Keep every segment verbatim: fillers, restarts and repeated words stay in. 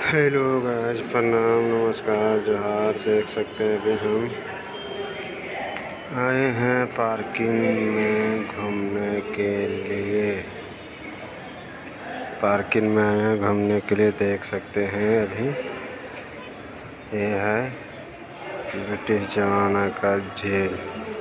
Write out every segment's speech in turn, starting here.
Hello guys, प्रणाम, नमस्कार, जोहार। देख सकते हैं अभी हम आए हैं पार्किंग में घूमने के लिए। पार्किंग में आए हैं घूमने के लिए। देख सकते हैं अभी ये है ब्रिटिश ज़माना का जेल।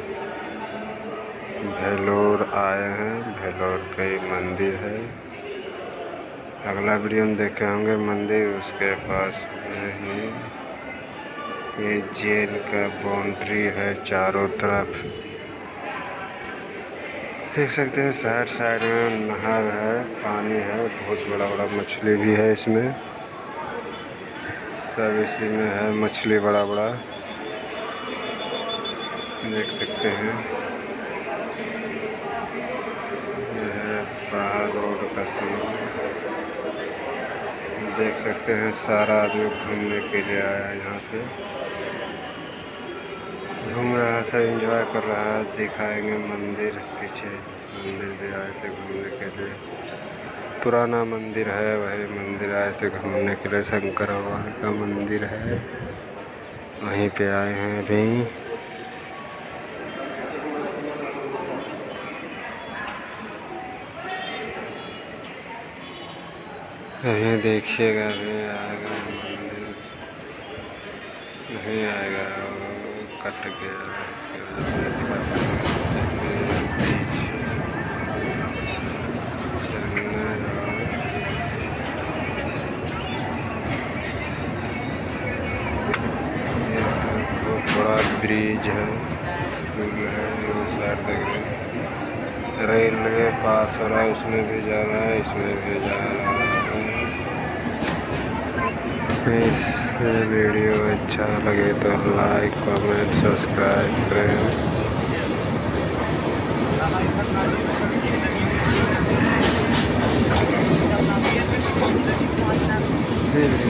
भेलोर आए हैं, भेलोर का ये मंदिर है। अगला वीडियो में देखे होंगे मंदिर, उसके पास नहीं। ये जेल का बाउंड्री है चारों तरफ। देख सकते हैं साइड साइड में नहर है, पानी है, बहुत बड़ा बड़ा मछली भी है इसमें। सब इसी में है मछली बड़ा बड़ा, देख सकते हैं। यह है बाहर रोड का सीन। देख सकते हैं सारा आदमी घूमने के लिए आया है। यहाँ पे घूम रहा है, सब एंजॉय कर रहा है। दिखाएंगे मंदिर, पीछे मंदिर भी आए थे घूमने के लिए। पुराना मंदिर है, वही मंदिर आए थे घूमने के लिए। शंकर भगवान का मंदिर है, वहीं पे आए हैं अभी। अभी देखिएगा, अभी आएगा मंदिर, नहीं आएगा, कट गया। इसके बाद बहुत बड़ा ब्रिज है, पुल है, उस साइड देख रेलवे पास हो रहा है, उसमें भी जा रहा है, इसमें भी जा रहा है। इस वीडियो अच्छा लगे तो लाइक, कमेंट, सब्सक्राइब करें।